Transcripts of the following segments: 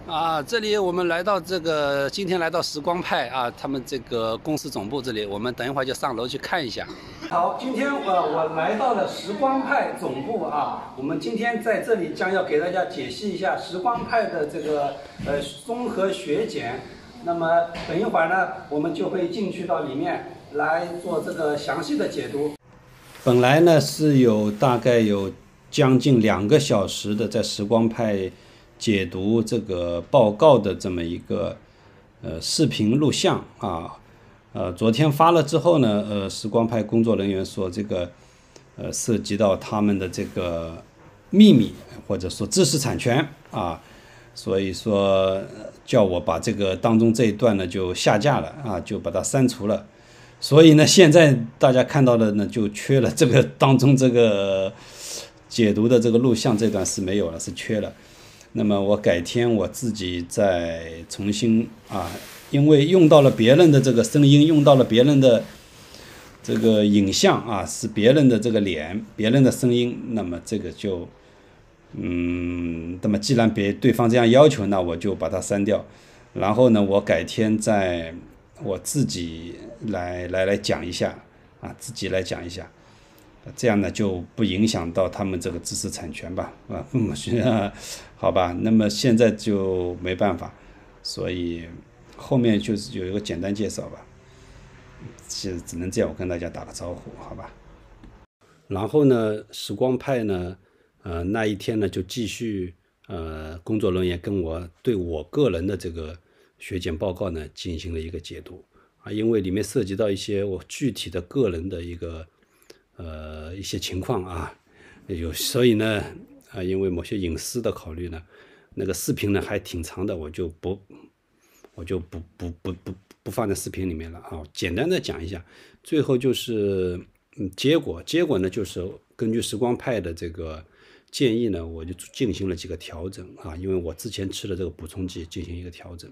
这里我们来到今天来到时光派啊，他们这个公司总部这里，我们等一会儿就上楼去看一下。好，今天我来到了时光派总部啊，我们今天在这里将要给大家解析一下时光派的这个综合学检。那么等一会儿呢，我们就会进去到里面来做这个详细的解读。本来呢是大概有将近2个小时的在时光派解读这个报告的这么一个视频录像啊，昨天发了之后呢，时光派工作人员说这个涉及到他们的这个秘密或者说知识产权啊，所以说叫我把这个当中这一段呢就下架了啊，就把它删除了。所以呢，现在大家看到的呢就缺了这个当中这个解读的这个录像这段是没有了，是缺了。那么我改天我自己再重新因为用到了别人的这个声音，用到了别人的这个影像啊，是别人的这个脸，别人的声音，那么这个就那么既然对方这样要求，那我就把它删掉。然后呢，我改天我自己来讲一下啊，自己来讲一下。这样呢就不影响到他们这个知识产权吧，好吧，那么现在就没办法，所以后面就是有一个简单介绍吧，只能这样，我跟大家打个招呼，好吧。然后呢，时光派呢，那一天呢就继续工作人员跟我对我个人的这个学检报告呢进行了一个解读啊，因为里面涉及到一些我具体的个人的一些情况啊，所以呢因为某些隐私的考虑呢，那个视频呢还挺长的，我就不放在视频里面了啊，简单的讲一下。最后就是结果呢就是根据时光派的这个建议呢，我就进行了几个调整啊，因为我之前吃的这个补充剂进行一个调整，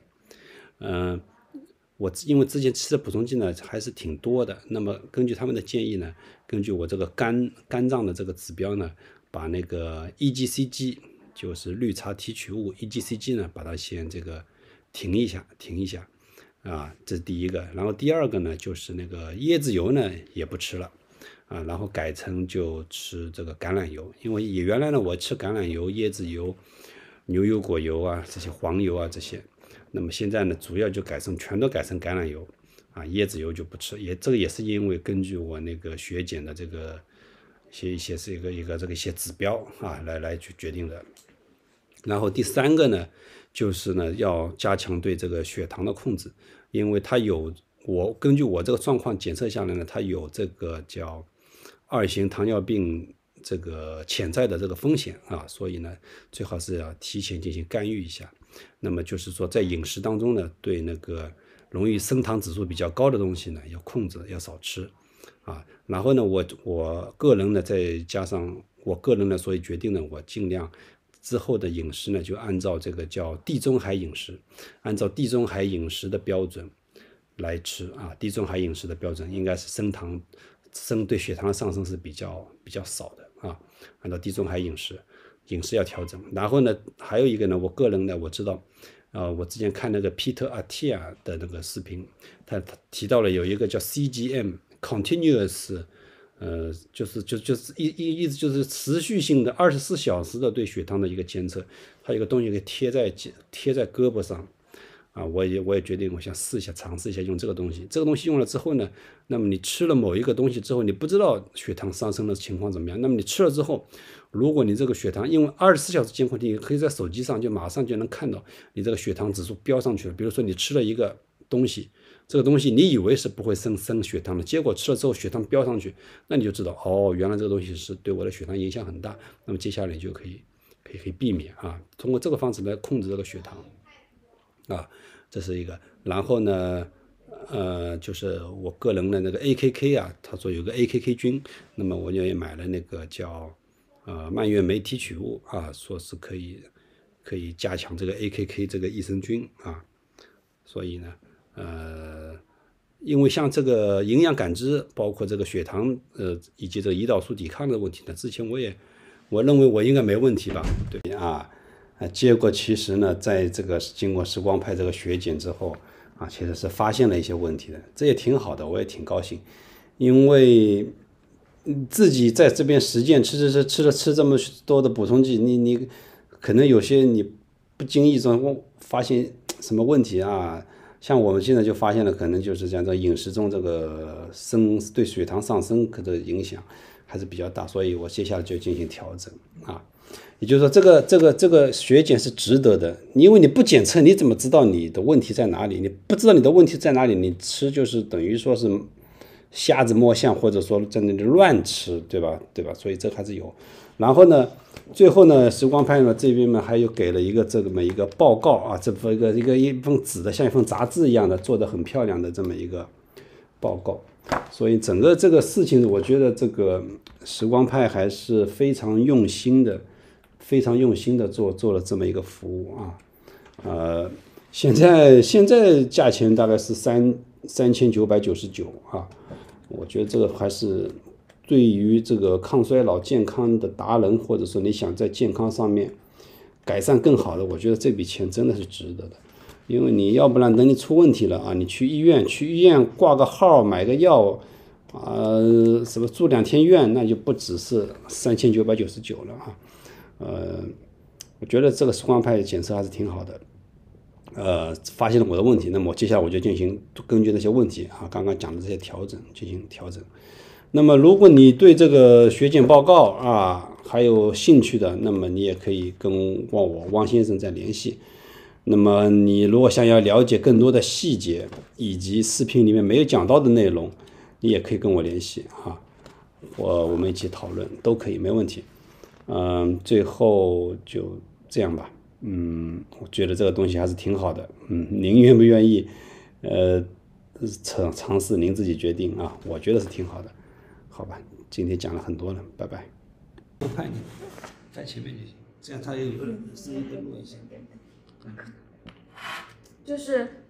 因为之前吃的补充剂呢还是挺多的，那么根据他们的建议呢，根据我这个肝脏的这个指标呢，把那个 EGCG 就是绿茶提取物 EGCG 呢，把它先这个停一下啊，这是第一个。然后第二个呢，就是那个椰子油呢也不吃了啊，然后改成就吃这个橄榄油，因为原来呢我吃橄榄油、椰子油、牛油果油啊这些黄油啊这些。那么现在呢，主要就全都改成橄榄油啊，椰子油就不吃。这个也是因为根据我那个血检的这个一些是一些指标啊来去决定的。然后第三个呢，就是呢要加强对这个血糖的控制，因为根据我这个状况检测下来呢，它有这个叫2型糖尿病这个潜在的这个风险啊，所以呢最好是要提前进行干预一下。那么就是说在饮食当中呢，对那个容易升糖指数比较高的东西呢要控制，要少吃啊。然后呢我个人呢再加上我个人呢，所以决定呢我尽量之后的饮食呢就按照这个叫地中海饮食，按照地中海饮食的标准来吃啊。地中海饮食的标准应该是对血糖的上升是比较少的啊，按照地中海饮食要调整。然后呢还有一个呢，我个人呢我知道我之前看那个 Peter Attia 的那个视频，他提到了有一个叫 CGM Continuous就是意思就是持续性的24小时的对血糖的一个监测，它有个东西给贴在胳膊上啊，我也决定我想尝试一下用这个东西。这个东西用了之后呢，那么你吃了某一个东西之后，你不知道血糖上升的情况怎么样，那么你吃了之后，如果你这个血糖因为24小时监控，你可以在手机上就马上就能看到你这个血糖指数飙上去了。比如说你吃了一个东西，这个东西你以为是不会升血糖的，结果吃了之后血糖飙上去，那你就知道原来这个东西是对我的血糖影响很大，那么接下来你就可以避免啊，通过这个方式来控制这个血糖啊，这是一个。然后呢就是我个人的那个 AKK 啊，他说有个 AKK 菌，那么我也买了那个叫蔓越莓提取物啊，说是可以加强这个 AKK 这个益生菌啊。所以呢因为像这个营养感知，包括这个血糖以及这个胰岛素抵抗的问题呢，之前我认为我应该没问题吧，对啊。 结果其实呢，在这个经过时光派这个血检之后其实是发现了一些问题的，这也挺好的，我也挺高兴，因为自己在这边实践吃这么多的补充剂，你可能有些你不经意中发现什么问题像我们现在就发现了，可能就是这样，这饮食中这个对血糖上升的影响还是比较大，所以我接下来就进行调整也就是说，这个血检是值得的，因为你不检测，你怎么知道你的问题在哪里？你不知道你的问题在哪里，你吃就是等于说是瞎子摸象，或者说在那里乱吃，对吧？所以这还是有。然后呢，最后呢，时光派呢这边呢还有给了这么一个报告这份一份纸的，像一份杂志一样的，做的很漂亮的这么一个报告。所以整个这个事情，我觉得这个时光派还是非常用心的做了这么一个服务现在价钱大概是3999我觉得这个还是对于这个抗衰老健康的达人，或者说你想在健康上面改善更好的，我觉得这笔钱真的是值得的。因为你要不然等你出问题了你去医院挂个号买个药什么住2天院，那就不只是3999了我觉得这个时光派检测还是挺好的。发现了我的问题，那么接下来我就进行根据这些问题刚刚讲的这些调整进行调整。那么如果你对这个血检报告还有兴趣的，那么你也可以跟汪先生再联系。那么你如果想要了解更多的细节以及视频里面没有讲到的内容，你也可以跟我联系我们一起讨论都可以，没问题。最后就这样吧。我觉得这个东西还是挺好的。您愿不愿意尝试您自己决定我觉得是挺好的。好吧，今天讲了很多了，拜拜。我拍你，在前面就行，这样他也有声音更多一些。 就是